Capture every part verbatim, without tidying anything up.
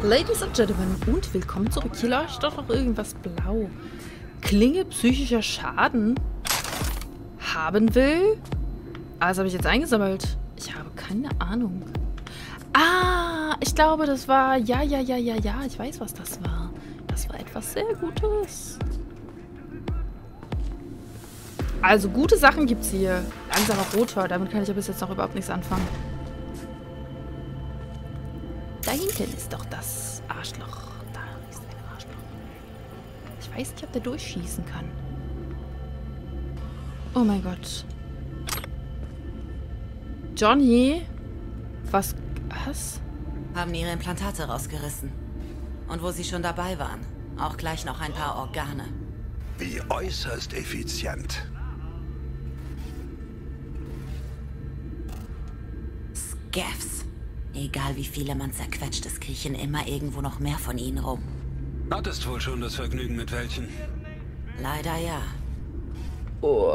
Ladies and Gentlemen und willkommen zurück. Hier leuchtet doch noch irgendwas blau. Klinge psychischer Schaden haben will. Ah, das habe ich jetzt eingesammelt. Ich habe keine Ahnung. Ah, ich glaube, das war... Ja, ja, ja, ja, ja. Ich weiß, was das war. Das war etwas sehr Gutes. Also, gute Sachen gibt's hier. Langsamer Rotor. Damit kann ich ja bis jetzt noch überhaupt nichts anfangen. Da hinten ist doch das Arschloch. Da ist ein Arschloch. Ich weiß nicht, ob der durchschießen kann. Oh mein Gott. Johnny? Was? Was? Haben ihre Implantate rausgerissen. Und wo sie schon dabei waren, auch gleich noch ein paar Organe. Wie äußerst effizient. Scavs. Egal wie viele man zerquetscht, es kriechen immer irgendwo noch mehr von ihnen rum. Hattest wohl schon das Vergnügen mit welchen? Leider ja. Oh.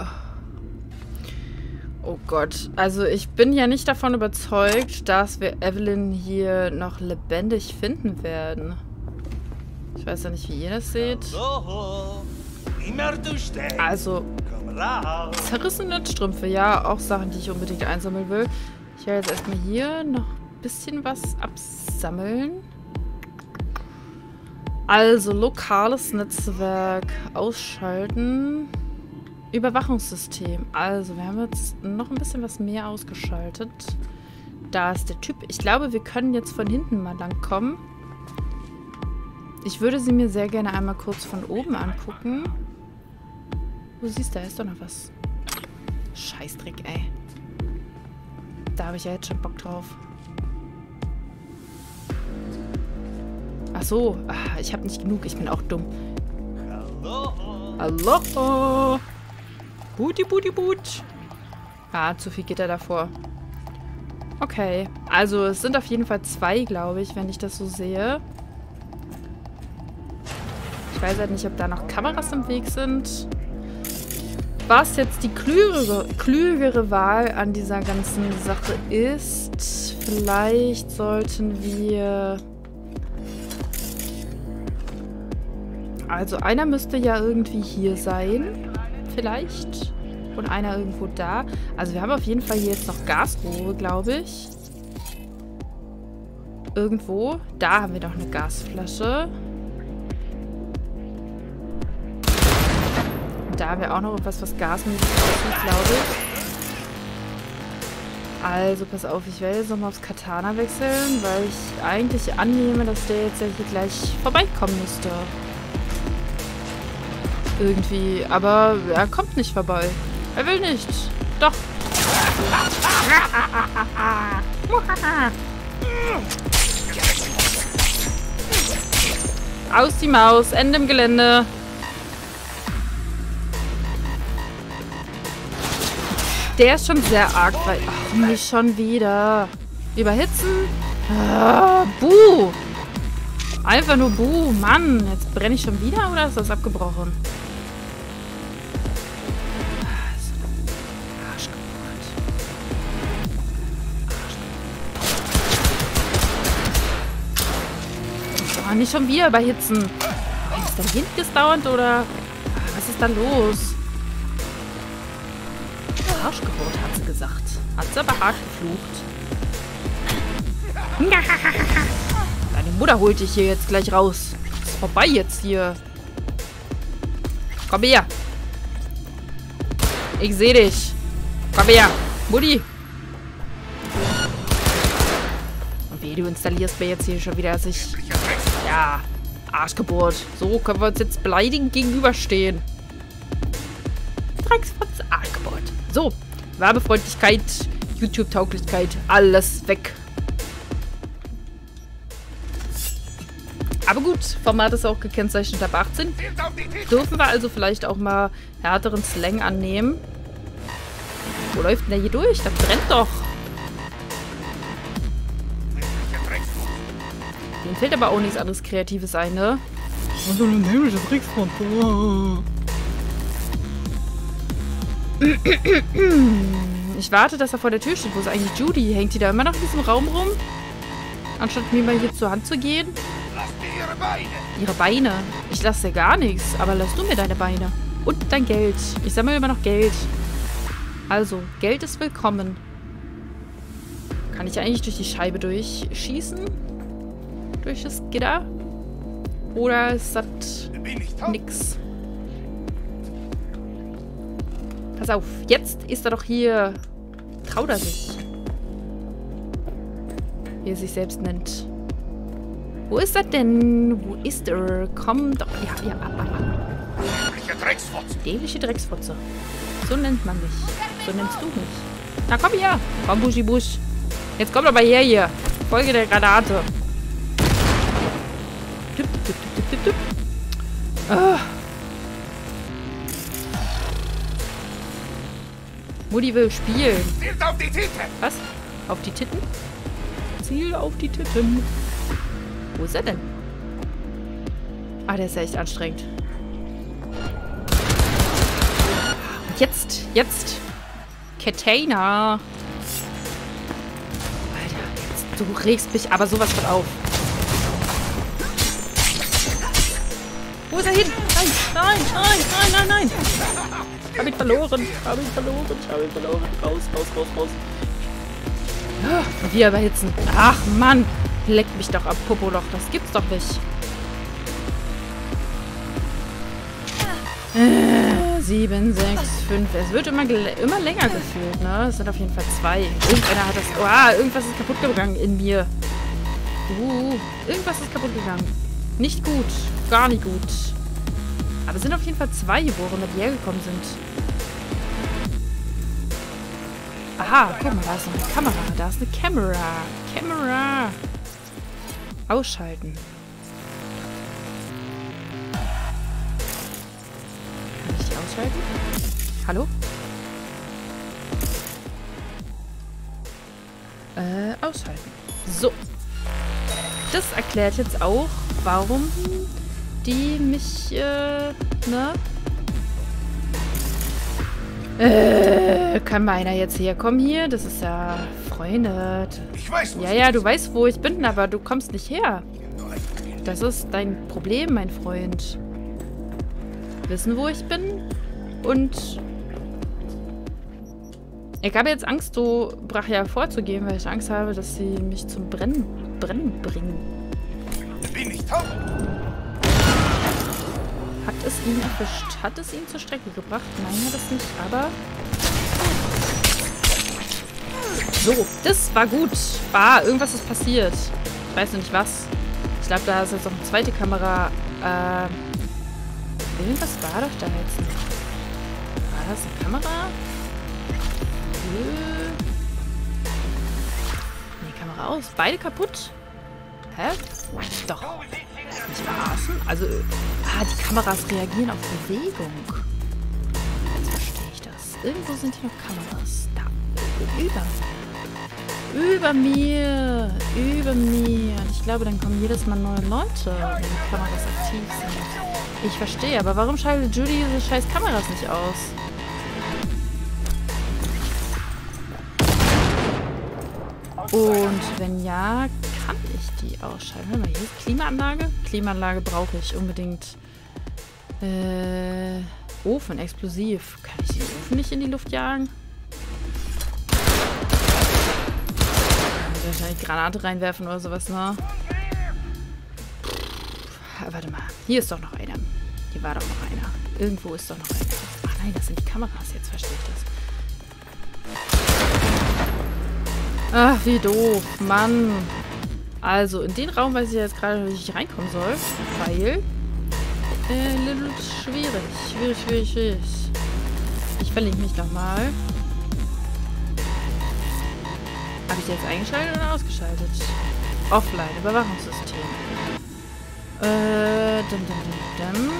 Oh Gott. Also ich bin ja nicht davon überzeugt, dass wir Evelyn hier noch lebendig finden werden. Ich weiß ja nicht, wie ihr das seht. Also, zerrissene Strümpfe. Ja, auch Sachen, die ich unbedingt einsammeln will. Ich werde jetzt erstmal hier noch ein bisschen was absammeln. Also, lokales Netzwerk ausschalten. Überwachungssystem. Also, wir haben jetzt noch ein bisschen was mehr ausgeschaltet. Da ist der Typ. Ich glaube, wir können jetzt von hinten mal lang kommen. Ich würde sie mir sehr gerne einmal kurz von oben angucken. Du siehst, da ist doch noch was. Scheißdreck, ey. Da habe ich ja jetzt schon Bock drauf. Ach so. Ah, ich habe nicht genug. Ich bin auch dumm. Hallo. Hallo. Buti, buti, but. Ah, zu viel geht da davor. Okay. Also, es sind auf jeden Fall zwei, glaube ich, wenn ich das so sehe. Ich weiß halt nicht, ob da noch Kameras im Weg sind. Was jetzt die klügere, klügere Wahl an dieser ganzen Sache ist, vielleicht sollten wir... Also einer müsste ja irgendwie hier sein, vielleicht. Und einer irgendwo da. Also wir haben auf jeden Fall hier jetzt noch Gasrohre, glaube ich. Irgendwo. Da haben wir noch eine Gasflasche. Da haben wir auch noch etwas, was gasmäßig aussieht, glaube ich. Also, pass auf, ich werde jetzt nochmal aufs Katana wechseln, weil ich eigentlich annehme, dass der jetzt ja hier gleich vorbeikommen müsste. Irgendwie. Aber er kommt nicht vorbei. Er will nicht. Doch. Aus die Maus. Ende im Gelände. Der ist schon sehr arg weit. Ach, nicht schon wieder. Überhitzen? Ah, buh. Einfach nur buh. Mann, jetzt brenne ich schon wieder oder ist das abgebrochen? Oh, nicht schon wieder überhitzen. Oh, ist dein Hint gedauert oder? Was ist da los? Arschgeburt, hat sie gesagt. Hat sie aber hart geflucht. Deine Mutter holt dich hier jetzt gleich raus. Ist vorbei jetzt hier. Komm her. Ich sehe dich. Komm her. Mutti. Und wie du installierst mir jetzt hier schon wieder sich... Ja, Arschgeburt. So können wir uns jetzt beleidigend gegenüberstehen. Drecksfotz, Arschgeburt. So, Werbefreundlichkeit, YouTube-Tauglichkeit, alles weg. Aber gut, Format ist auch gekennzeichnet ab achtzehn. Dürfen wir also vielleicht auch mal härteren Slang annehmen. Wo läuft denn der hier durch? Das brennt doch. Dem fällt aber auch nichts anderes Kreatives ein, ne? Was soll ein dämlicher Drecksfotz? Ich warte, dass er vor der Tür steht. Wo ist eigentlich Judy? Hängt die da immer noch in diesem Raum rum? Anstatt mir mal hier zur Hand zu gehen. Lass mir ihre Beine! Ihre Beine? Ich lasse dir gar nichts, aber lass du mir deine Beine. Und dein Geld. Ich sammle immer noch Geld. Also, Geld ist willkommen. Kann ich eigentlich durch die Scheibe durchschießen? Durch das Gitter? Oder ist das nix? Pass auf, jetzt ist er doch hier. Traut er sich. Wie er sich selbst nennt. Wo ist er denn? Wo ist er? Komm doch. Ja, ja, ab, ab, ab. Dämliche Drecksfotze! Dämliche Drecksfotze. So nennt man mich. So nennst du mich. Na komm her. Komm, Buschi Busch. Jetzt kommt aber her hier. Folge der Granate. Tipp, tipp, tipp, tipp, tipp. Ah. Mutti will spielen. Zielt auf die Tinte! Was? Auf die Titten? Ziel auf die Titten. Wo ist er denn? Ah, der ist ja echt anstrengend. Und jetzt, jetzt. Katana. Alter, jetzt, du regst mich aber sowas von auf. Wo ist er hin? Nein, nein, nein, nein, nein, nein. Ich hab ihn verloren. Ich hab ihn verloren. Ich hab ihn verloren. Raus, raus, raus, raus. Wir überhitzen. Ach, Mann. Leck mich doch am Popoloch. Das gibt's doch nicht. Äh, sieben, sechs, fünf. Es wird immer, immer länger gefühlt, ne? Es sind auf jeden Fall zwei. Irgendeiner hat das... Oh, irgendwas ist kaputt gegangen in mir. Uh, irgendwas ist kaputt gegangen. Nicht gut. Gar nicht gut. Aber es sind auf jeden Fall zwei Geborene, die hergekommen sind. Aha, guck mal, da ist noch eine Kamera. Da ist eine Kamera. Kamera. Ausschalten. Kann ich die ausschalten? Hallo? Äh, ausschalten. So. Das erklärt jetzt auch, warum die mich, äh, ne? Äh, kann meiner jetzt herkommen hier? Das ist ja... Freunde. Ich weiß, wo Ja, ja, du weißt, wo ich bin, aber du kommst nicht her. Das ist dein Problem, mein Freund. Wissen, wo ich bin? Und... Ich habe jetzt Angst, so Brachia vorzugehen, weil ich Angst habe, dass sie mich zum Brennen, Brennen bringen. Bin ich taub? Hat es ihn erwischt? Hat es ihn zur Strecke gebracht? Nein, hat es nicht, aber... So, das war gut. Ah, irgendwas ist passiert. Ich weiß noch nicht was. Ich glaube, da ist jetzt noch eine zweite Kamera. Äh, irgendwas war doch da jetzt nicht. War das eine Kamera? Äh, nee, Kamera aus. Beide kaputt? Hä? Doch. Nicht verarschen? Also, ah, die Kameras reagieren auf Bewegung. Jetzt verstehe ich das. Irgendwo sind hier noch Kameras. Da. Über. Über mir. Über mir. Und ich glaube, dann kommen jedes Mal neue Leute, wenn die Kameras aktiv sind. Ich verstehe, aber warum schaltet Judy diese scheiß Kameras nicht aus? Und wenn ja, kann ich die ausschalten? Warte mal, hier ist Klimaanlage. Klimaanlage brauche ich unbedingt. Äh, Ofen, explosiv. Kann ich den Ofen nicht in die Luft jagen? Wahrscheinlich Granate reinwerfen oder sowas, ne? Pff, warte mal. Hier ist doch noch einer. Hier war doch noch einer. Irgendwo ist doch noch einer. Ach nein, das sind die Kameras. Jetzt verstehe ich das. Ach, wie doof. Mann. Also, in den Raum weiß ich jetzt gerade, wie ich reinkommen soll. Weil... Äh, little schwierig. Schwierig, schwierig, schwierig. Ich verlinke mich nochmal. Habe ich die jetzt eingeschaltet oder ausgeschaltet? Offline, Überwachungssystem. Äh, dum, dum, dum, dum.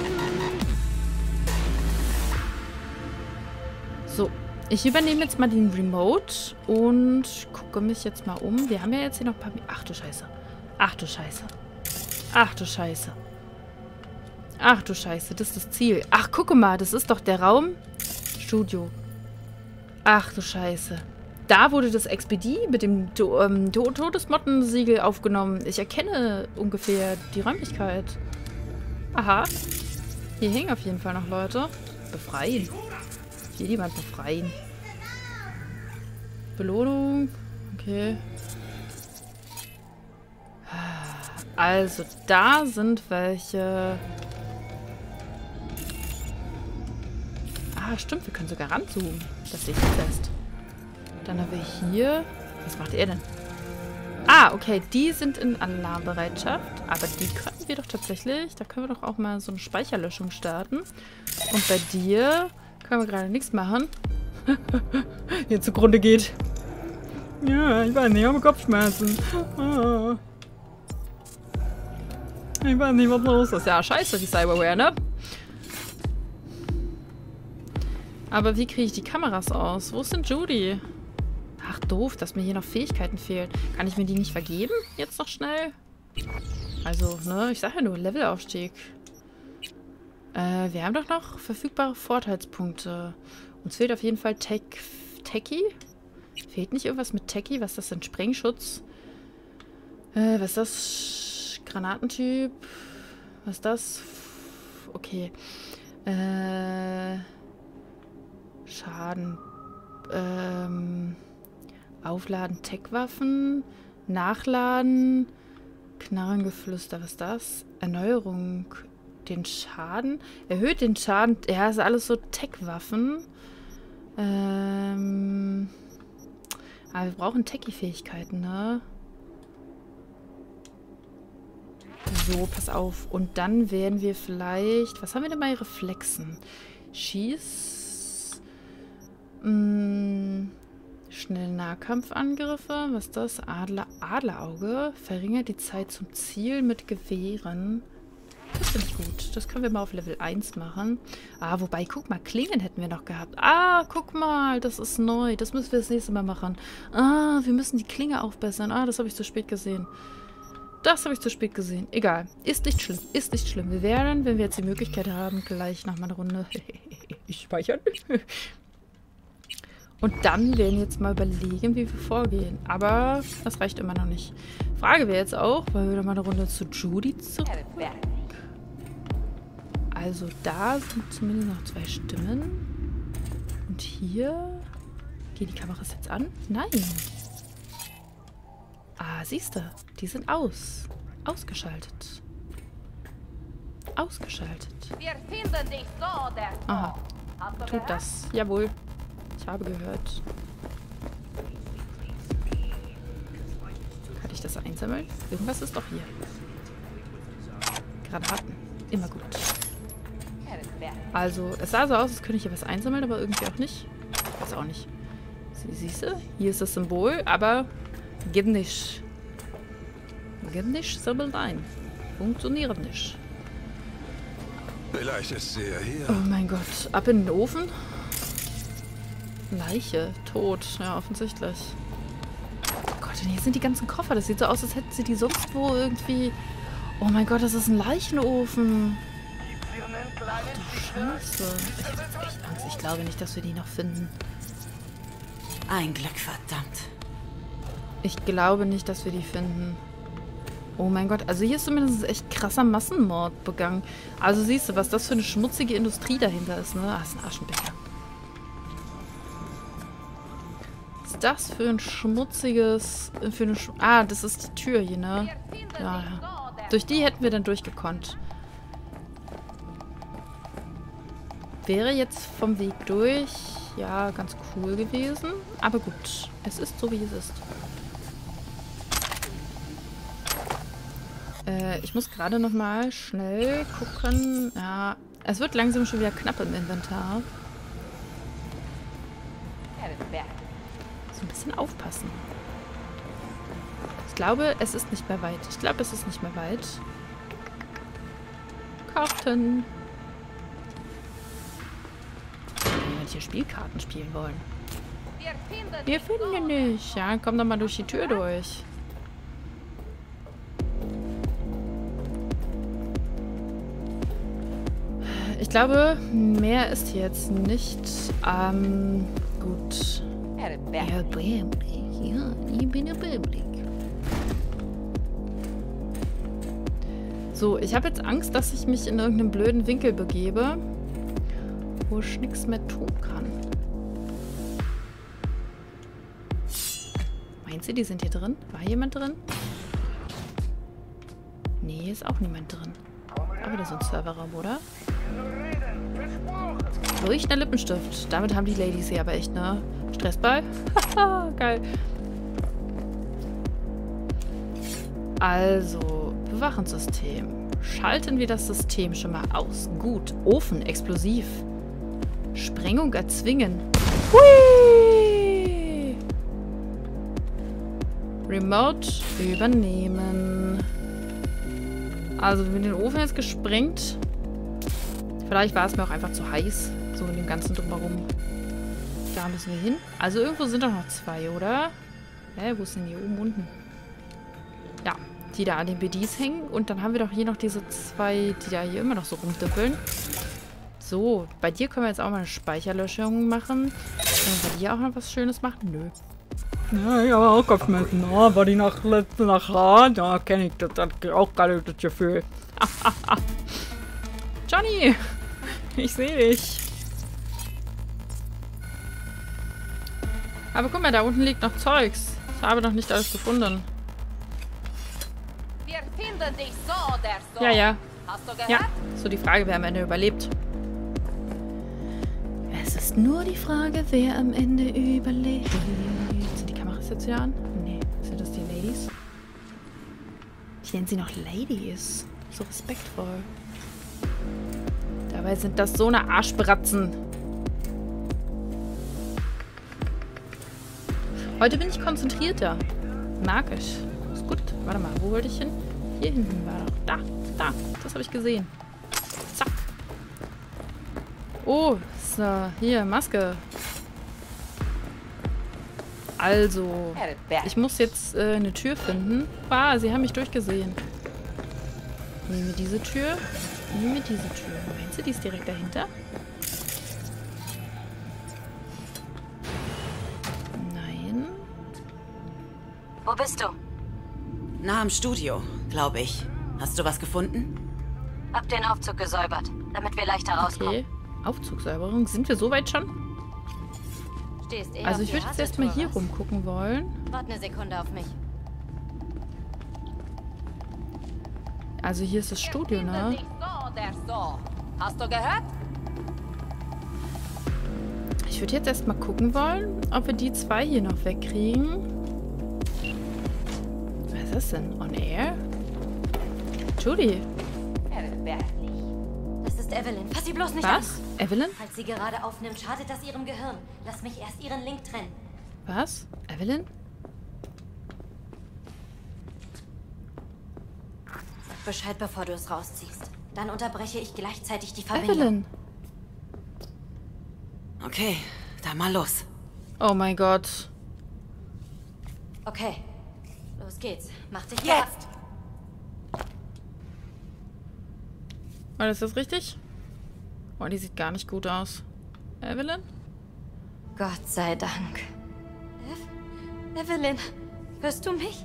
So, ich übernehme jetzt mal den Remote und gucke mich jetzt mal um. Wir haben ja jetzt hier noch ein paar... Ach du Scheiße. Ach du Scheiße. Ach du Scheiße. Ach du Scheiße, das ist das Ziel. Ach, gucke mal, das ist doch der Raum. Studio. Ach du Scheiße. Da wurde das X P D mit dem To ähm, To Todesmottensiegel aufgenommen. Ich erkenne ungefähr die Räumlichkeit. Aha. Hier hängen auf jeden Fall noch Leute. Befreien. Hier jemand befreien. Belohnung. Okay. Also, da sind welche. Ah, stimmt. Wir können sogar ranzoomen. Das sehe ich fest. Dann haben wir hier... Was macht er denn? Ah, okay. Die sind in Alarmbereitschaft. Aber die können wir doch tatsächlich... Da können wir doch auch mal so eine Speicherlöschung starten. Und bei dir können wir gerade nichts machen. Hier zugrunde geht. Ja, ich weiß nicht. Ich habe Kopfschmerzen. Ah. Ich weiß nicht, was los ist. Ja, scheiße, die Cyberware, ne? Aber wie kriege ich die Kameras aus? Wo ist denn Judy? Ach, doof, dass mir hier noch Fähigkeiten fehlen. Kann ich mir die nicht vergeben? Jetzt noch schnell? Also, ne? Ich sage ja nur, Levelaufstieg. Äh, wir haben doch noch verfügbare Vorteilspunkte. Uns fehlt auf jeden Fall Tech... Techie? Fehlt nicht irgendwas mit Techie? Was ist das denn? Sprengschutz? Äh, was ist das? Granatentyp? Was ist das? Okay. Äh... Schaden. Ähm... Aufladen Tech-Waffen. Nachladen. Knarrengeflüster. Was ist das? Erneuerung. Den Schaden. Erhöht den Schaden. Ja, ist alles so Tech-Waffen. Ähm... Aber wir brauchen Techie-Fähigkeiten, ne? So, pass auf. Und dann werden wir vielleicht... Was haben wir denn bei Reflexen? Schieß... Mh, schnell Nahkampfangriffe. Was ist das? Adler, Adlerauge. Verringert die Zeit zum Ziel mit Gewehren. Das finde ich gut. Das können wir mal auf Level eins machen. Ah, wobei, guck mal, Klingen hätten wir noch gehabt. Ah, guck mal, das ist neu. Das müssen wir das nächste Mal machen. Ah, wir müssen die Klinge aufbessern. Ah, das habe ich zu spät gesehen. Das habe ich zu spät gesehen. Egal. Ist nicht schlimm. Ist nicht schlimm. Wir werden, wenn wir jetzt die Möglichkeit haben, gleich nochmal eine Runde speichern. Und dann werden wir jetzt mal überlegen, wie wir vorgehen. Aber das reicht immer noch nicht. Frage wäre jetzt auch, wollen wir noch mal eine Runde zu Judy zurück? Also da sind zumindest noch zwei Stimmen. Und hier... Gehen die Kameras jetzt an? Nein. Ah, siehst du. Die sind aus. Ausgeschaltet. Ausgeschaltet. Aha. Tut das. Jawohl. Ich habe gehört. Kann ich das einsammeln? Irgendwas ist doch hier. Granaten. Immer gut. Also, es sah so aus, als könnte ich hier was einsammeln, aber irgendwie auch nicht. Ich weiß auch nicht. Sie, siehst du? Hier ist das Symbol, aber geht nicht. Geht nicht, sammelt ein. Funktioniert nicht. Vielleicht ist sie ja hier. Oh mein Gott. Ab in den Ofen? Leiche. Tot. Ja, offensichtlich. Oh Gott, und hier sind die ganzen Koffer. Das sieht so aus, als hätten sie die sonst wo irgendwie... Oh mein Gott, das ist ein Leichenofen. Ach du Scheiße. Ich hab echt Angst. Ich glaube nicht, dass wir die noch finden. Ein Glück, verdammt. Ich glaube nicht, dass wir die finden. Oh mein Gott. Also hier ist zumindest echt krasser Massenmord begangen. Also siehst du, was das für eine schmutzige Industrie dahinter ist, ne? Ah, das ist ein Aschenbecher. Was ist das für ein schmutziges... Für eine Sch ah, das ist die Tür hier, ne? Ja, ja. Durch die hätten wir dann durchgekonnt. Wäre jetzt vom Weg durch, ja, ganz cool gewesen. Aber gut, es ist so, wie es ist. Äh, ich muss gerade noch mal schnell gucken. Ja, es wird langsam schon wieder knapp im Inventar. So ein bisschen aufpassen. Ich glaube, es ist nicht mehr weit. Ich glaube, es ist nicht mehr weit. Karten. Wenn wir hier Spielkarten spielen wollen. Wir finden ihn nicht. Ja, komm doch mal durch die Tür durch. Ich glaube, mehr ist jetzt nicht. Ähm, gut. Erbärmlich. Ja, ich bin erbärmlich. So, ich habe jetzt Angst, dass ich mich in irgendeinen blöden Winkel begebe, wo ich nichts mehr tun kann. Meint sie, die sind hier drin? War jemand drin? Nee, ist auch niemand drin. Aber das ist ein Serverraum, oder? Leuchtender Lippenstift. Damit haben die Ladies hier aber echt, ne? Stressball? Haha, geil. Also, Bewachungssystem. Schalten wir das System schon mal aus. Gut. Ofen, explosiv. Sprengung erzwingen. Hui! Remote übernehmen. Also, wir haben den Ofen jetzt gesprengt. Vielleicht war es mir auch einfach zu heiß. So in dem ganzen Drumherum. Da müssen wir hin. Also, irgendwo sind doch noch zwei, oder? Hä, wo ist denn hier oben unten? Ja, die da an den B Ds hängen. Und dann haben wir doch hier noch diese zwei, die da hier immer noch so rumdüppeln. So, bei dir können wir jetzt auch mal eine Speicherlöschung machen. Können wir bei dir auch noch was Schönes machen? Nö. Ja, ich habe auch Kopfschmerzen. Oh, war die nach letzte nach Rad? Ja, kenne ich. Das hat auch gerade das Gefühl. Johnny! Ich sehe dich. Aber guck mal, da unten liegt noch Zeugs. Ich habe noch nicht alles gefunden. Wir finden dich so oder so. Ja, ja. Hast du gehört? Ja. So die Frage, wer am Ende überlebt. Es ist nur die Frage, wer am Ende überlebt. Sind die Kameras jetzt wieder an? Nee. Sind das die Ladies? Ich nenne sie noch Ladies. So respektvoll. Dabei sind das so eine Arschbratzen. Heute bin ich konzentrierter. Mag ich. Ist gut. Warte mal, wo wollte ich hin? Hier hinten war doch. Da, da. Das habe ich gesehen. Zack. Oh, so. Hier, Maske. Also, ich muss jetzt äh, eine Tür finden. Ah, sie haben mich durchgesehen. Nehmen wir diese Tür. Nehmen wir diese Tür. Meinst du, die ist direkt dahinter? Nein. Wo bist du? Nah am Studio, glaube ich. Hast du was gefunden? Hab den Aufzug gesäubert, damit wir leichter rauskommen. Okay. Aufzugsäuberung. Sind wir so weit schon? Stehst eh Also auf ich die würde jetzt erstmal Hasseltour, hier was? rumgucken wollen. Warte eine Sekunde auf mich. Also hier ist das Studio, Wir ne? finden dich so oder so. Hast du gehört? Ich würde jetzt erstmal gucken wollen, ob wir die zwei hier noch wegkriegen. Was ist das denn? On Air? Judy. Das ist Evelyn. Fass sie bloß nicht an. Was? Evelyn? Falls sie gerade aufnimmt, schadet das ihrem Gehirn. Lass mich erst ihren Link trennen. Was? Evelyn? Sag Bescheid, bevor du es rausziehst. Dann unterbreche ich gleichzeitig die Verbindung. Evelyn. Okay, dann mal los. Oh mein Gott. Okay. Los geht's. Mach dich Jetzt! War das das richtig? Oh, die sieht gar nicht gut aus. Evelyn? Gott sei Dank. Ev Evelyn, hörst du mich?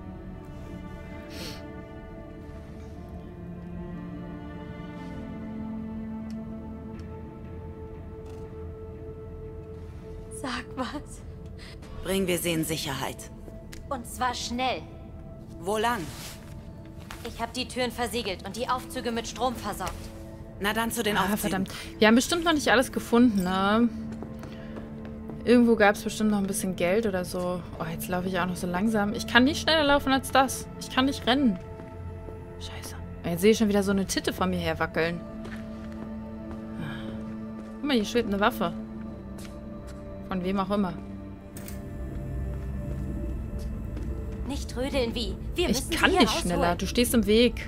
Sag was. Bringen wir sie in Sicherheit. Und zwar schnell. Wo lang? Ich habe die Türen versiegelt und die Aufzüge mit Strom versorgt. Na dann zu den Ah, Aufzügen. verdammt. Wir haben bestimmt noch nicht alles gefunden, ne? Irgendwo gab es bestimmt noch ein bisschen Geld oder so. Oh, jetzt laufe ich auch noch so langsam. Ich kann nicht schneller laufen als das. Ich kann nicht rennen. Scheiße. Jetzt sehe ich schon wieder so eine Titte von mir her wackeln. Guck mal, hier schwebt eine Waffe. Von wem auch immer. Nicht trödeln wie. Wir Ich müssen kann sie hier nicht schneller. rausholen. Du stehst im Weg.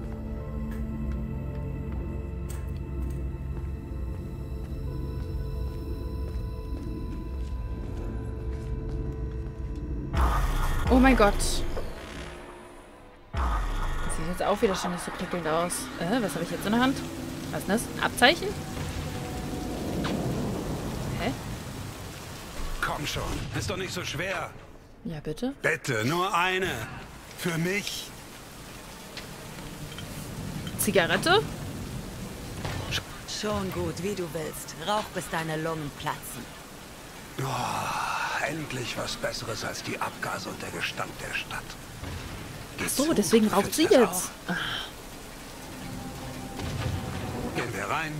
Oh mein Gott. Das sieht jetzt auch wieder schon nicht so prickelnd aus. Äh, was habe ich jetzt in der Hand? Was ist das? Ein Abzeichen? Hä? komm schon. Ist doch nicht so schwer. Ja, bitte? Bitte, nur eine. Für mich. Zigarette? Schon gut, wie du willst. Rauch, bis deine Lungen platzen. Oh, endlich was Besseres als die Abgase und der Gestank der Stadt. Geh Ach so, zu, deswegen du raucht fühlst sie das jetzt. auch. Gehen wir rein.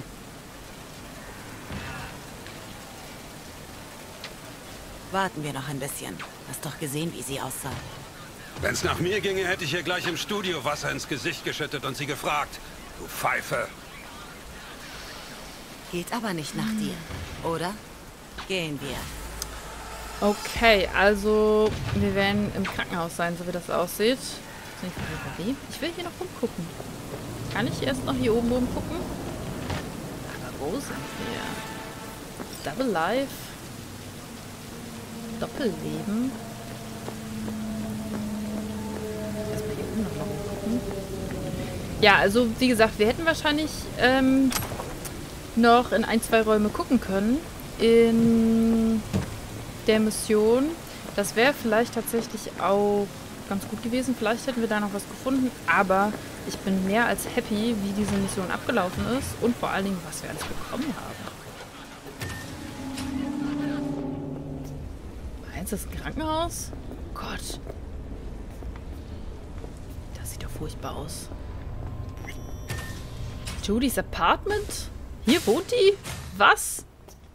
Warten wir noch ein bisschen. Hast doch gesehen, wie sie aussah. Wenn's nach mir ginge, hätte ich ihr gleich im Studio Wasser ins Gesicht geschüttet und sie gefragt. Du Pfeife. Geht aber nicht nach dir, oder? Gehen wir. Okay, also wir werden im Krankenhaus sein, so wie das aussieht. Ich will hier noch rumgucken. Kann ich erst noch hier oben rumgucken? Aber wo sind wir? Double Life. Doppelleben. Erstmal hier oben noch mal rumgucken. Ja, also wie gesagt, wir hätten wahrscheinlich ähm, noch in ein, zwei Räume gucken können. In der Mission. Das wäre vielleicht tatsächlich auch ganz gut gewesen. Vielleicht hätten wir da noch was gefunden. Aber ich bin mehr als happy, wie diese Mission abgelaufen ist. Und vor allen Dingen, was wir alles bekommen haben. Eins ist ein Krankenhaus? Gott. Das sieht doch furchtbar aus. Judys Apartment? Hier wohnt die? Was?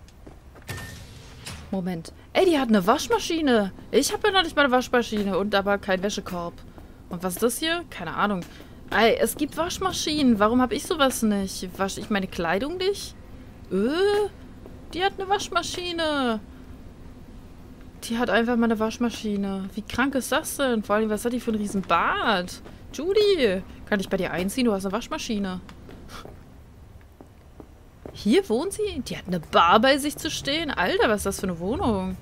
Moment. Ey, die hat eine Waschmaschine. Ich habe ja noch nicht mal eine Waschmaschine und aber keinen Wäschekorb. Und was ist das hier? Keine Ahnung. Ey, es gibt Waschmaschinen. Warum habe ich sowas nicht? Wasche ich meine Kleidung nicht? Äh, die hat eine Waschmaschine. Die hat einfach mal eine Waschmaschine. Wie krank ist das denn? Vor allem, was hat die für ein riesen Bad? Judy, kann ich bei dir einziehen? Du hast eine Waschmaschine. Hier wohnt sie? Die hat eine Bar bei sich zu stehen? Alter, was ist das für eine Wohnung?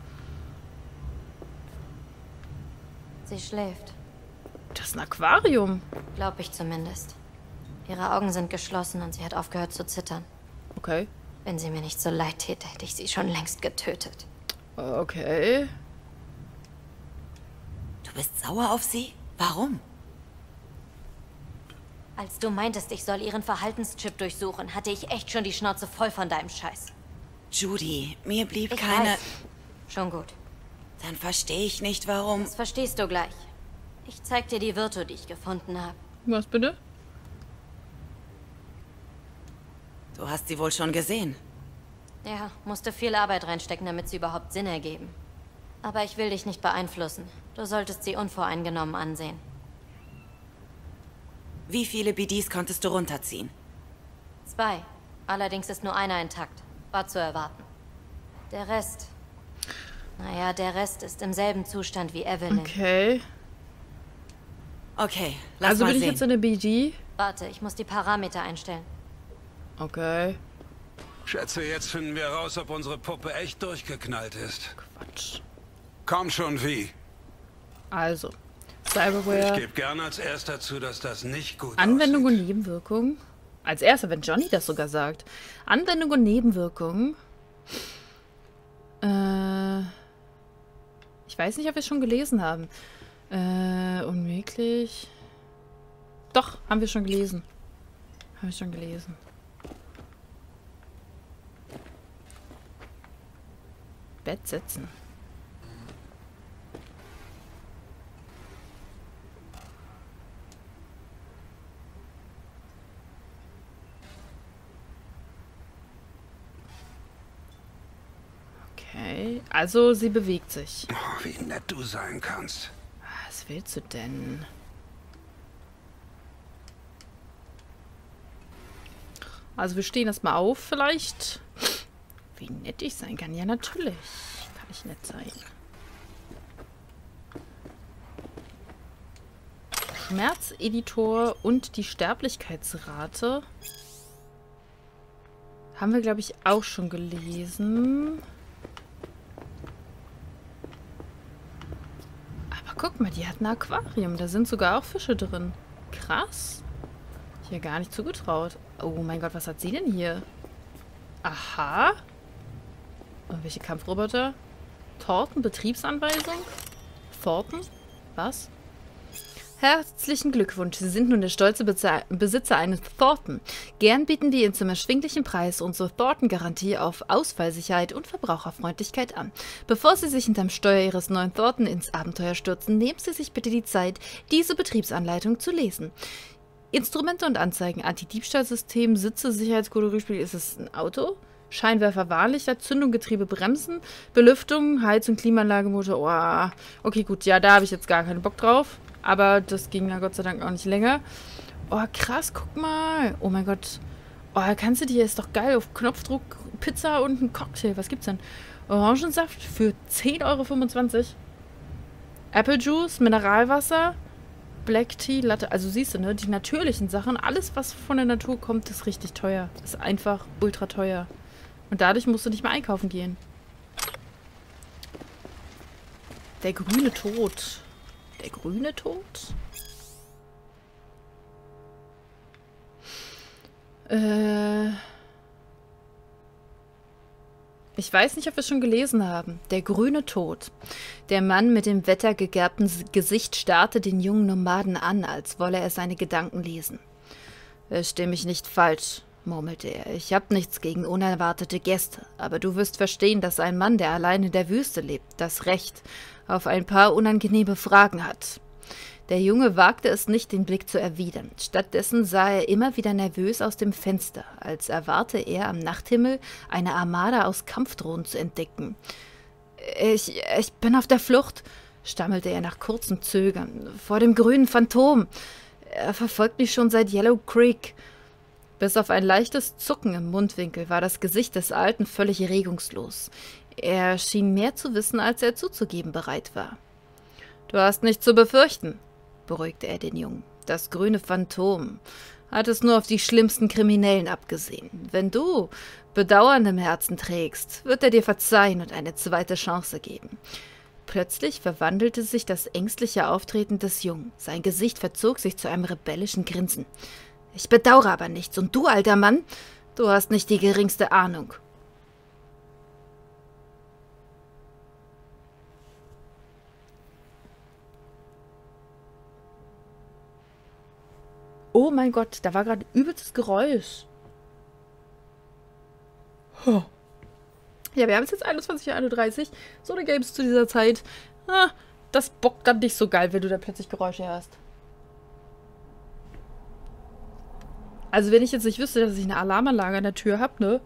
Sie schläft. Das ist ein Aquarium. Glaub ich zumindest. Ihre Augen sind geschlossen und sie hat aufgehört zu zittern. Okay. Wenn sie mir nicht so leid täte, hätte ich sie schon längst getötet. Okay. Du bist sauer auf sie? Warum? Als du meintest, ich soll ihren Verhaltenschip durchsuchen, hatte ich echt schon die Schnauze voll von deinem Scheiß. Judy, mir blieb Ich keine... weiß. Schon gut. Dann verstehe ich nicht, warum... Das verstehst du gleich. Ich zeig dir die Virtu, die ich gefunden habe. Was bitte? Du hast sie wohl schon gesehen. Ja, musste viel Arbeit reinstecken, damit sie überhaupt Sinn ergeben. Aber ich will dich nicht beeinflussen. Du solltest sie unvoreingenommen ansehen. Wie viele B Ds konntest du runterziehen? Zwei. Allerdings ist nur einer intakt. War zu erwarten. Der Rest... Naja, der Rest ist im selben Zustand wie Evelyn. Okay. Okay, lass Also mal bin ich sehen. jetzt in der B D? Warte, ich muss die Parameter einstellen. Okay. Schätze, jetzt finden wir raus, ob unsere Puppe echt durchgeknallt ist. Quatsch. Komm schon, wie? Also. Ich Cyberware. gebe gerne als erster zu, dass das nicht gut Anwendung und aussieht. Nebenwirkungen. Als erster, wenn Johnny das sogar sagt. Anwendung und Nebenwirkungen. Äh. Ich weiß nicht, ob wir es schon gelesen haben. Äh, unmöglich. Doch, haben wir schon gelesen. Haben wir schon gelesen. Bett setzen. Okay, also sie bewegt sich. Oh, wie nett du sein kannst. Was willst du denn? Also wir stehen erstmal auf vielleicht. Wie nett ich sein kann. Ja, natürlich kann ich nett sein. Schmerzeditor und die Sterblichkeitsrate. Haben wir, glaube ich, auch schon gelesen. Aber guck mal, die hat ein Aquarium. Da sind sogar auch Fische drin. Krass. Hier gar nicht zugetraut. Oh mein Gott, was hat sie denn hier? Aha. Irgendwelche Kampfroboter? Torten-Betriebsanweisung? Thornton? Was? Herzlichen Glückwunsch, Sie sind nun der stolze Beze Besitzer eines Thornton. Gern bieten wir Ihnen zum erschwinglichen Preis unsere Thornton-Garantie auf Ausfallsicherheit und Verbraucherfreundlichkeit an. Bevor Sie sich hinterm Steuer Ihres neuen Thornton ins Abenteuer stürzen, nehmen Sie sich bitte die Zeit, diese Betriebsanleitung zu lesen. Instrumente und Anzeigen, Anti-Diebstahlsystem, Sitze, Sicherheitskodespiel, ist es ein Auto? Scheinwerfer, Warnlichter, Zündung, Getriebe, Bremsen, Belüftung, Heizung, Klimaanlage, Motor. Oh. Okay, gut, ja, da habe ich jetzt gar keinen Bock drauf. Aber das ging ja Gott sei Dank auch nicht länger. Oh, krass, guck mal. Oh mein Gott. Oh, kannst du dir, ist doch geil, auf Knopfdruck Pizza und ein Cocktail. Was gibt's denn? Orangensaft für zehn Euro fünfundzwanzig. Apple Juice, Mineralwasser, Black Tea, Latte. Also siehst du, ne, die natürlichen Sachen, alles, was von der Natur kommt, ist richtig teuer. Ist einfach ultra teuer. Und dadurch musst du nicht mehr einkaufen gehen. Der grüne Tod. Der grüne Tod? Äh... Ich weiß nicht, ob wir es schon gelesen haben. Der grüne Tod. Der Mann mit dem wettergegerbten Gesicht starrte den jungen Nomaden an, als wolle er seine Gedanken lesen. »Versteh mich nicht falsch«, murmelte er. »Ich hab nichts gegen unerwartete Gäste, aber du wirst verstehen, dass ein Mann, der allein in der Wüste lebt, das Recht auf ein paar unangenehme Fragen hat.« Der Junge wagte es nicht, den Blick zu erwidern. Stattdessen sah er immer wieder nervös aus dem Fenster, als erwarte er am Nachthimmel eine Armada aus Kampfdrohnen zu entdecken. Ich, ich bin auf der Flucht«, stammelte er nach kurzem Zögern, »vor dem grünen Phantom. Er verfolgt mich schon seit Yellow Creek.« Bis auf ein leichtes Zucken im Mundwinkel war das Gesicht des Alten völlig regungslos. Er schien mehr zu wissen, als er zuzugeben bereit war. »Du hast nichts zu befürchten«, beruhigte er den Jungen. »Das grüne Phantom hat es nur auf die schlimmsten Kriminellen abgesehen. Wenn du Bedauern im Herzen trägst, wird er dir verzeihen und eine zweite Chance geben.« Plötzlich verwandelte sich das ängstliche Auftreten des Jungen. Sein Gesicht verzog sich zu einem rebellischen Grinsen. »Ich bedauere aber nichts. Und du, alter Mann, du hast nicht die geringste Ahnung.« Oh mein Gott, da war gerade übelstes Geräusch. Huh. Ja, wir haben es jetzt einundzwanzig Uhr einunddreißig. So eine Games zu dieser Zeit. Ah, das bockt dann nicht so geil, wenn du da plötzlich Geräusche hörst. Also wenn ich jetzt nicht wüsste, dass ich eine Alarmanlage an der Tür habe, ne?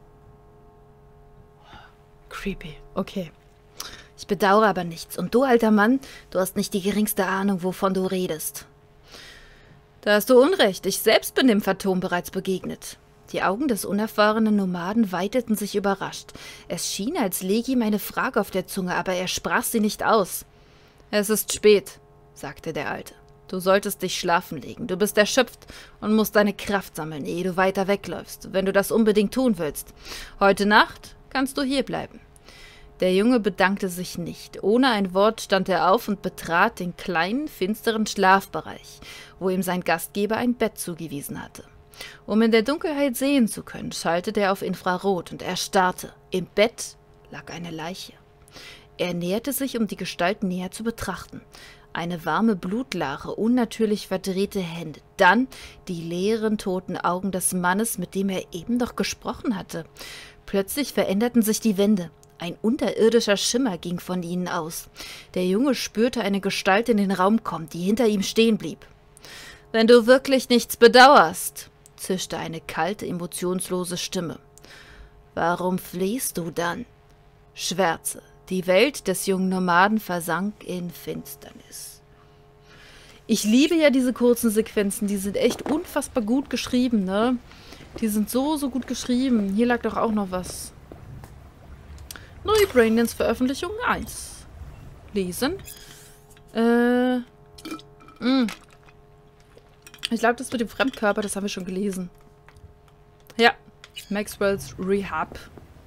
Creepy. Okay. »Ich bedauere aber nichts. Und du, alter Mann, du hast nicht die geringste Ahnung, wovon du redest.« »Da hast du Unrecht. Ich selbst bin dem Phantom bereits begegnet.« Die Augen des unerfahrenen Nomaden weiteten sich überrascht. Es schien, als läge ihm eine Frage auf der Zunge, aber er sprach sie nicht aus. »Es ist spät«, sagte der Alte. »Du solltest dich schlafen legen. Du bist erschöpft und musst deine Kraft sammeln, ehe du weiter wegläufst, wenn du das unbedingt tun willst. Heute Nacht kannst du hierbleiben.« Der Junge bedankte sich nicht. Ohne ein Wort stand er auf und betrat den kleinen, finsteren Schlafbereich, wo ihm sein Gastgeber ein Bett zugewiesen hatte. Um in der Dunkelheit sehen zu können, schaltete er auf Infrarot und erstarrte. Im Bett lag eine Leiche. Er näherte sich, um die Gestalt näher zu betrachten. Eine warme Blutlache, unnatürlich verdrehte Hände, dann die leeren, toten Augen des Mannes, mit dem er eben noch gesprochen hatte. Plötzlich veränderten sich die Wände. Ein unterirdischer Schimmer ging von ihnen aus. Der Junge spürte eine Gestalt in den Raum kommen, die hinter ihm stehen blieb. »Wenn du wirklich nichts bedauerst«, zischte eine kalte, emotionslose Stimme. »Warum fliehst du dann?« Schwärze. Die Welt des jungen Nomaden versank in Finsternis. Ich liebe ja diese kurzen Sequenzen, die sind echt unfassbar gut geschrieben, ne? Die sind so, so gut geschrieben. Hier lag doch auch noch was. Neue Braindance-Veröffentlichung eins. Lesen. Äh. Mh. Ich glaube, das mit dem Fremdkörper, das haben wir schon gelesen. Ja. Maxwell's Rehab.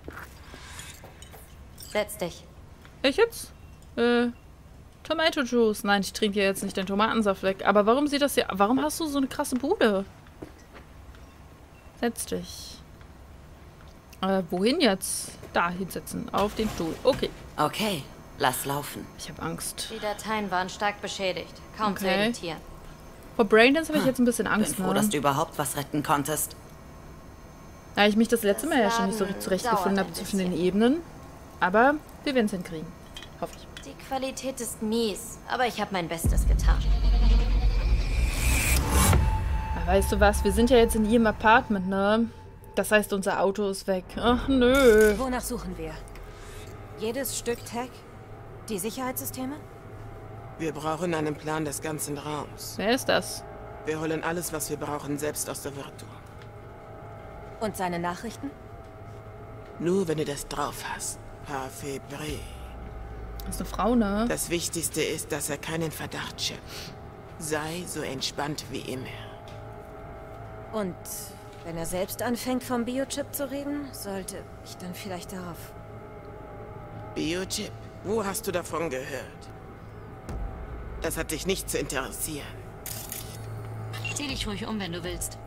Setz dich. Ich jetzt? Äh. Tomato Juice. Nein, ich trinke jetzt nicht den Tomatensaft weg. Aber warum sieht das hier... Warum hast du so eine krasse Bude? Setz dich. Äh, wohin jetzt? da hinsetzen. Auf den Stuhl. Okay. Okay, lass laufen. Ich habe Angst. Die Dateien waren stark beschädigt. Kaum zu Okay. editieren. Vor Braindance habe ich jetzt ein bisschen Bin Angst, froh, ne? dass du überhaupt was retten konntest. Da ich mich das letzte Mal ja schon nicht so Laden zurechtgefunden dauert habe ein zwischen den bisschen. Ebenen. Aber wir werden es hinkriegen. Hoffe ich. Die Qualität ist mies, aber ich habe mein Bestes getan. Ach, weißt du was? Wir sind ja jetzt in ihrem Apartment, ne? Das heißt, unser Auto ist weg. Ach, nö. Wonach suchen wir? Jedes Stück Tech? Die Sicherheitssysteme? Wir brauchen einen Plan des ganzen Raums. Wer ist das? Wir holen alles, was wir brauchen, selbst aus der Virtu. Und seine Nachrichten? Nur wenn du das drauf hast. Parfait. Das ist eine Frau, ne? Das Wichtigste ist, dass er keinen Verdacht schöpft. Sei so entspannt wie immer. Und wenn er selbst anfängt, vom Biochip zu reden, sollte ich dann vielleicht darauf... Biochip? Wo hast du davon gehört? Das hat dich nicht zu interessieren. Zieh dich ruhig um, wenn du willst.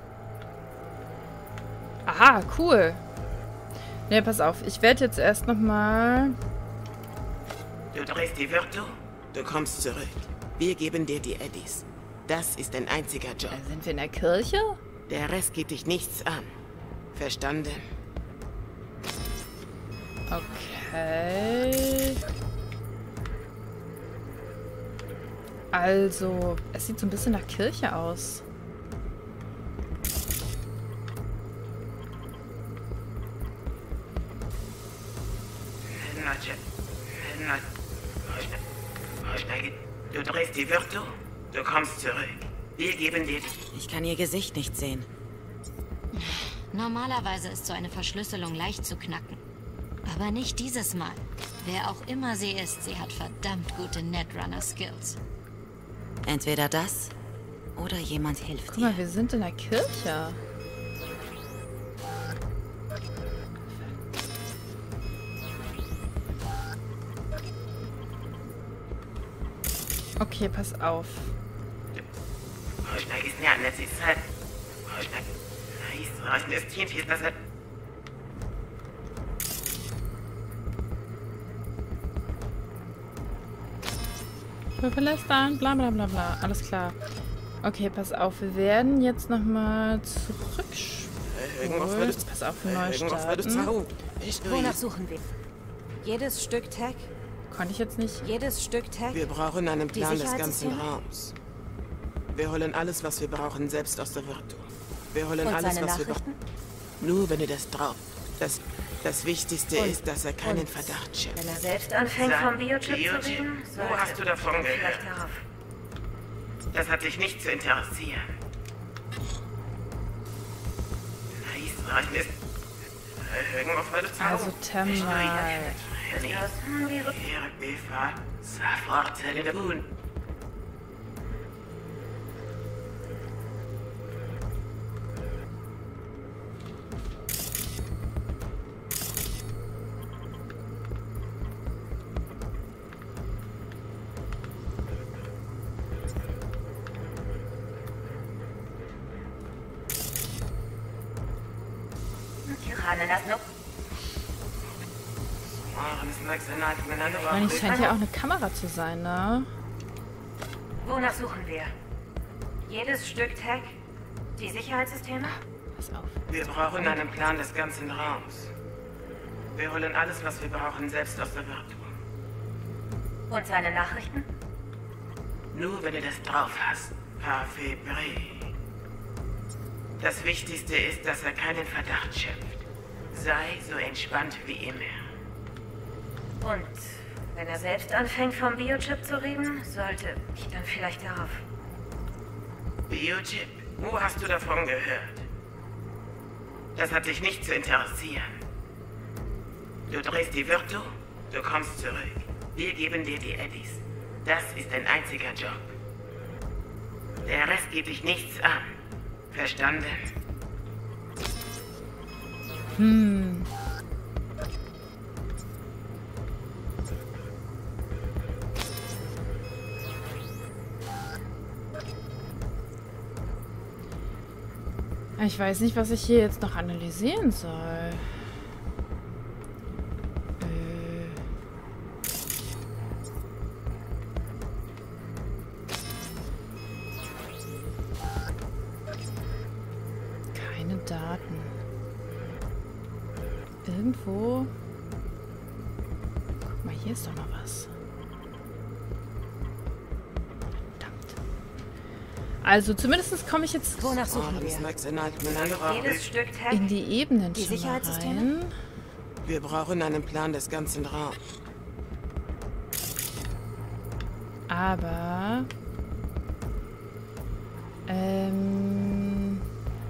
Aha, cool. Ne, pass auf. Ich werde jetzt erst nochmal... Du drehst die Virtu, du kommst zurück. Wir geben dir die Eddies. Das ist dein einziger Job. Sind wir in der Kirche? Der Rest geht dich nichts an. Verstanden? Okay. Also, es sieht so ein bisschen nach Kirche aus. Du drehst die Virtu, du kommst zurück. Wir geben dir die... Ich kann ihr Gesicht nicht sehen. Normalerweise ist so eine Verschlüsselung leicht zu knacken. Aber nicht dieses Mal. Wer auch immer sie ist, sie hat verdammt gute Netrunner-Skills. Entweder das oder jemand hilft Guck mal, dir. wir sind in der Kirche. Okay, pass auf. Wir verlästern, bla bla bla bla. Alles klar. Okay, pass auf. Wir werden jetzt nochmal Irgendwas zurückspulen. würdest Pass auf, neu Irgendwas würdest starten. du... Ich Wonach suchen wir? Jedes Stück Tech? Konnte ich jetzt nicht. Jedes Stück Tech? Wir brauchen einen Die Plan des ganzen Sicherheitssysteme? Raums. Wir holen alles, was wir brauchen, selbst aus der Virtu. Wir holen Und alles, seine was wir Nachrichten? brauchen. Nur wenn du das drauf... Das, das Wichtigste Und- ist, dass er keinen und Verdacht schöpft. Wenn er selbst anfängt, vom Biochip zu reden, Wo sollte hast du davon ich vielleicht gehört? darauf... Das hat dich nicht zu interessieren. Israel ist... Irgendwas würdest du... Also Temmal. Befall, sofort tun. Ich meine, es scheint ja auch eine Kamera zu sein, ne? Wonach suchen wir? Jedes Stück Tech? Die Sicherheitssysteme? Pass auf. Wir brauchen einen Plan des ganzen Raums. Wir holen alles, was wir brauchen, selbst aus der Virtu. Und seine Nachrichten? Nur wenn du das drauf hast. Parfait. Das Wichtigste ist, dass er keinen Verdacht schöpft. Sei so entspannt wie immer. Und wenn er selbst anfängt, vom Biochip zu reden, sollte ich dann vielleicht darauf... Biochip? Wo hast du davon gehört? Das hat dich nicht zu interessieren. Du drehst die Virtu, du kommst zurück. Wir geben dir die Eddies. Das ist dein einziger Job. Der Rest geht dich nichts an. Verstanden? Hm. Ich weiß nicht, was ich hier jetzt noch analysieren soll. irgendwo... Guck mal, hier ist doch noch was. Verdammt. Also zumindest komme ich jetzt Wonach suchen wir? Jedes Stück in die Ebenen Die schon mal Sicherheitssysteme? rein. Wir brauchen einen Plan des ganzen Raums. Aber... Ähm...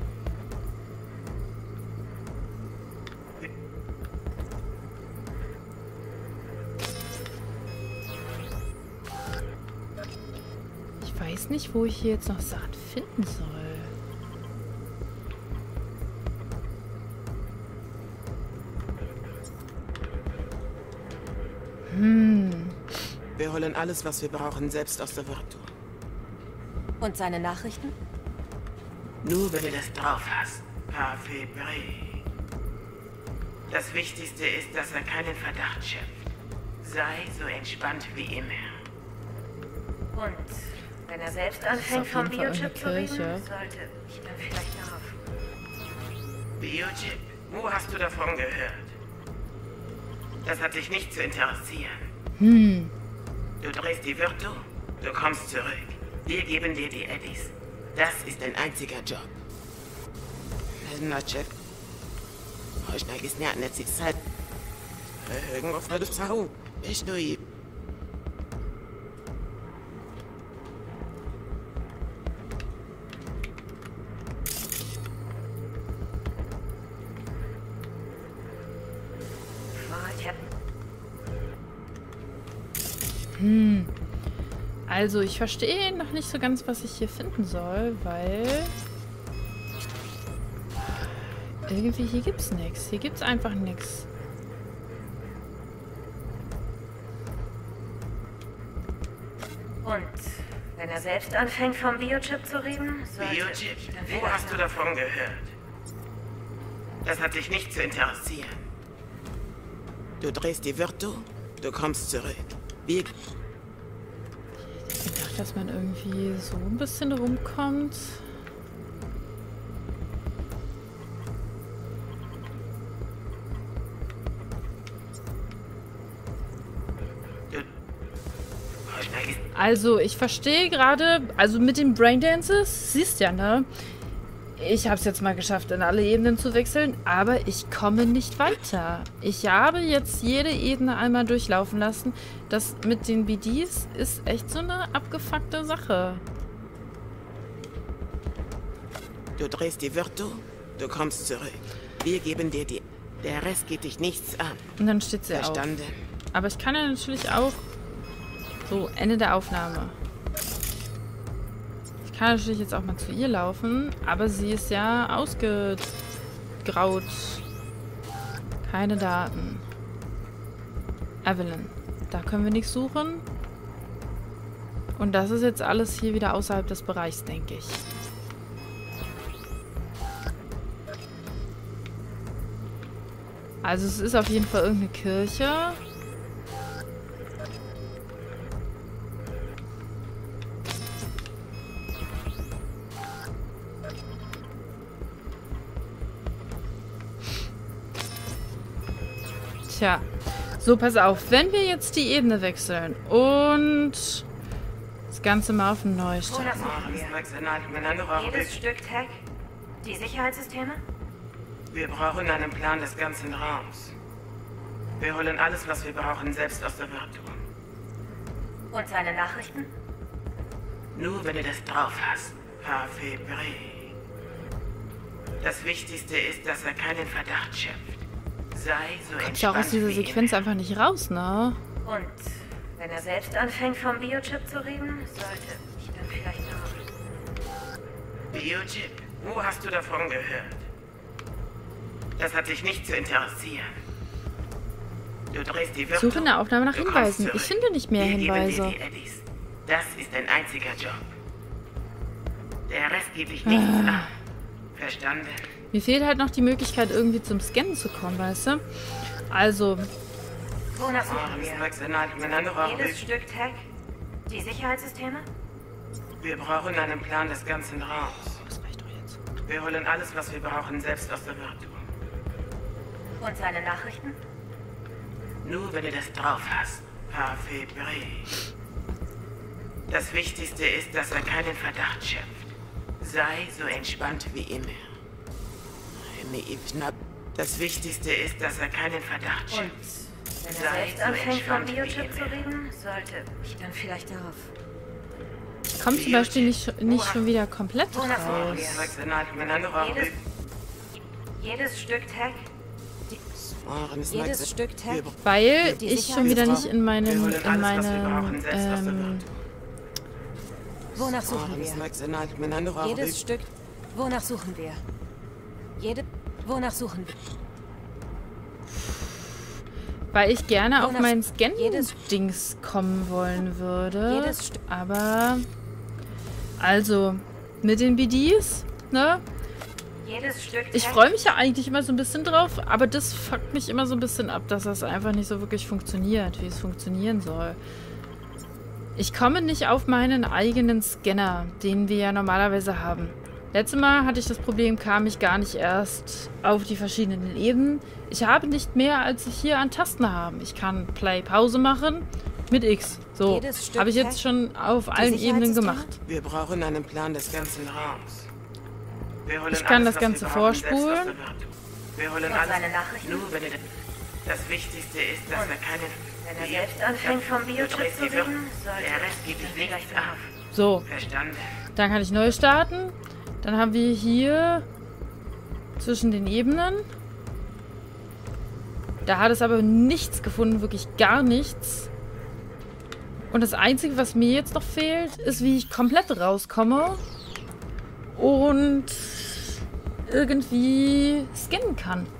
Ich weiß nicht, wo ich hier jetzt noch Sachen finden soll. Hm. Wir holen alles, was wir brauchen, selbst aus der Virtu. Und seine Nachrichten? Nur wenn Wenn du das drauf hast, Parfait Bré. Das Wichtigste ist, dass er keinen Verdacht schöpft. Sei so entspannt wie immer. Und wenn er selbst anfängt, auf vom jeden Fall Biochip zu irgendeine reden, Kirche. sollte ich dann vielleicht darauf... Biochip, wo hast du davon gehört? Das hat dich nicht zu interessieren. Hm. Du drehst die Virtu, du kommst zurück. Wir geben dir die Eddies. Das ist ein einziger Job. Na, Chef. Ich neige es nicht an, jetzt ist halt. Irgendwas wird es auch. Ich nur ihm. Hm. Also, ich verstehe noch nicht so ganz, was ich hier finden soll, weil... Irgendwie hier gibt's nichts. Hier gibt's einfach nichts. Und wenn er selbst anfängt, vom Biochip zu reden, sollte Biochip, ich dann wo vielleicht hast du davon gehört? Das hat dich nicht zu interessieren. Du drehst die Virtu, du kommst zurück. Wir. Ich dachte, dass man irgendwie so ein bisschen rumkommt. Also, ich verstehe gerade, also mit den Braindances, siehst ja, ne? Ich habe es jetzt mal geschafft, in alle Ebenen zu wechseln, aber ich komme nicht weiter. Ich habe jetzt jede Ebene einmal durchlaufen lassen. Das mit den B Ds ist echt so eine abgefuckte Sache. Du drehst die Virtu, du kommst zurück. Wir geben dir die... Der Rest geht dich nichts an. Und dann steht sie auf. Verstanden? Aber ich kann ja natürlich auch... So, Ende der Aufnahme. Ich kann natürlich jetzt auch mal zu ihr laufen, aber sie ist ja ausgegraut. Keine Daten. Evelyn. Da können wir nichts suchen. Und das ist jetzt alles hier wieder außerhalb des Bereichs, denke ich. Also es ist auf jeden Fall irgendeine Kirche. Tja, so pass auf, wenn wir jetzt die Ebene wechseln und das Ganze mal auf einen Neustart machen. Jedes Stück Tech? Die Sicherheitssysteme? Wir brauchen einen Plan des ganzen Raums. Wir holen alles, was wir brauchen, selbst aus der Virtu. Und seine Nachrichten? Nur wenn du das drauf hast, Parfait Bré. Das Wichtigste ist, dass er keinen Verdacht schöpft. Sei so entspannt. Kommt ja auch aus dieser wie Sequenz immer. einfach nicht raus, ne? Und wenn er selbst anfängt, vom Biochip zu reden, sollte ich dann vielleicht auch... Biochip, wo hast du davon gehört? Das hat dich nicht zu interessieren. Du drehst die Virtu, Suche in der Aufnahme nach du kommst Hinweisen. zurück. Ich finde nicht mehr Wir geben dir Hinweise. die Eddies. Das ist dein einziger Job. Der Rest geht dich nichts an. Verstanden? Mir fehlt halt noch die Möglichkeit, irgendwie zum Scannen zu kommen, weißt du? Also, Wonach suchen wir? wir? Jedes Stück Tech? Die Sicherheitssysteme? Wir brauchen einen Plan des ganzen Raums. das reicht doch jetzt. Wir holen alles, was wir brauchen, selbst aus der Virtu. Und seine Nachrichten? Nur wenn du das drauf hast. Parfait Bré. Das Wichtigste ist, dass er keinen Verdacht schöpft. Sei so entspannt wie immer. Das Wichtigste ist, dass er keinen Verdacht schöpft. Wenn er Sei selbst so anfängt, vom entspannt wie Biochip zu immer. reden, sollte ich dann vielleicht darauf. Kommt zum Beispiel nicht, nicht schon wieder komplett Wonach raus. Jedes, jedes Stück Tech, jedes Stück Tech, Weil Die ich schon wieder nicht in meinen, Wir holen in alles, was wir meinen, brauchen, selbst aus der ähm, wonach suchen wir? Jedes Stück, wonach suchen wir? Jede, wonach suchen wir? weil ich gerne auf Wonach- mein jedes- Scan-Dings kommen wollen würde. Jedes Stück- Aber, also, mit den B Ds, ne? Jedes Stück Ich Tech- freue mich ja eigentlich immer so ein bisschen drauf, aber das fuckt mich immer so ein bisschen ab, dass das einfach nicht so wirklich funktioniert, wie es funktionieren soll. Ich komme nicht auf meinen eigenen Scanner, den wir ja normalerweise haben. Letztes Mal hatte ich das Problem, kam ich gar nicht erst auf die verschiedenen Ebenen. Ich habe nicht mehr, als ich hier an Tasten habe. Ich kann Play, Pause machen mit X. So, Jedes Stück habe ich jetzt Tech- schon auf allen Ebenen Sicherheitssysteme? gemacht. Wir brauchen einen Plan des ganzen Raums. Raums. Wir holen Ich kann alles, das was Ganze wir brauchen, selbst aus vorspulen. der Wirtschaft. Wir holen Und alles. seine Nachrichten? Nur wenn du das Wichtigste ist, dass er keinen. Wenn er selbst anfängt, vom Biochip zu reden, sollte Der Rest gibt dich nichts auf. So, Verstanden? dann kann ich neu starten. Dann haben wir hier zwischen den Ebenen. Da hat es aber nichts gefunden, wirklich gar nichts. Und das Einzige, was mir jetzt noch fehlt, ist, wie ich komplett rauskomme und irgendwie scannen kann.